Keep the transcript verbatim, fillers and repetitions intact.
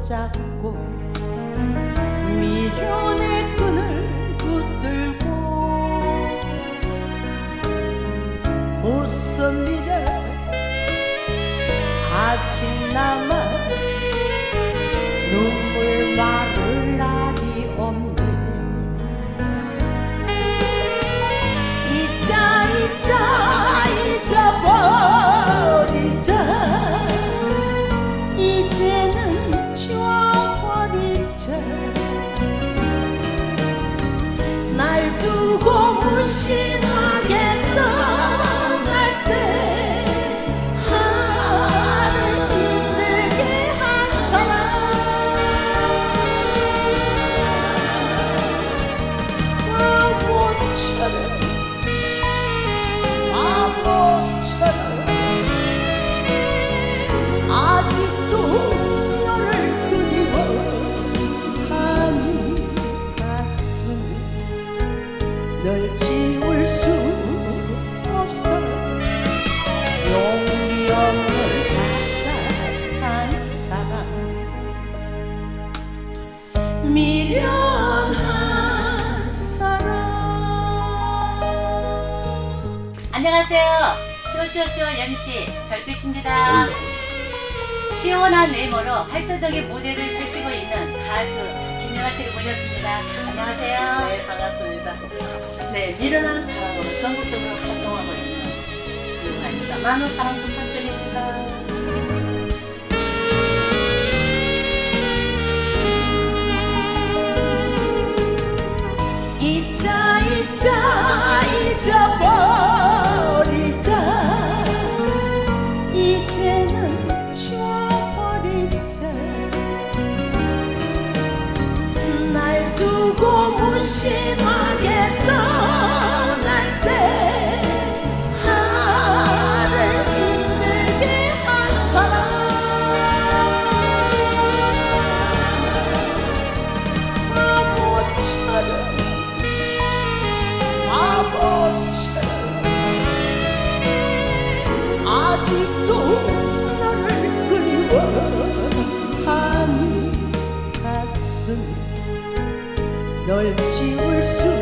붙잡고 미련의 끈을 붙들고 무슨 미래 아직 남아 눈물 마를 날이 없네. 잊자 잊자 잊어버리자 이제는 지워버리자. 날 두고 무심하게 떠날 때 나를 힘들게 한 사람 바보처럼 바보처럼 아직도 너를 그리워하는 가슴이 널 지울 수 없어. 용기 없는 답답한 사랑 미련한 사랑. 안녕하세요. 쇼쇼쇼 엠씨 별빛입니다. 시원한 외모로 활동적인 무대를 펼치고 있는 가수 김연아 씨를 모셨습니다. 안녕하세요. 네, 반갑습니다. 네, 미련한 사랑으로 전국적으로 활동하고 있는 누나입니다. 많은 사랑 부탁드립니다. 잊자 잊자 잊어버리자 이제는 지워버리자. 날 두고 무심하게 떠날 때 나를 힘들게 한 사람 바보처럼 바보처럼 아직도 너를 그리워하는 가슴 널 지울 수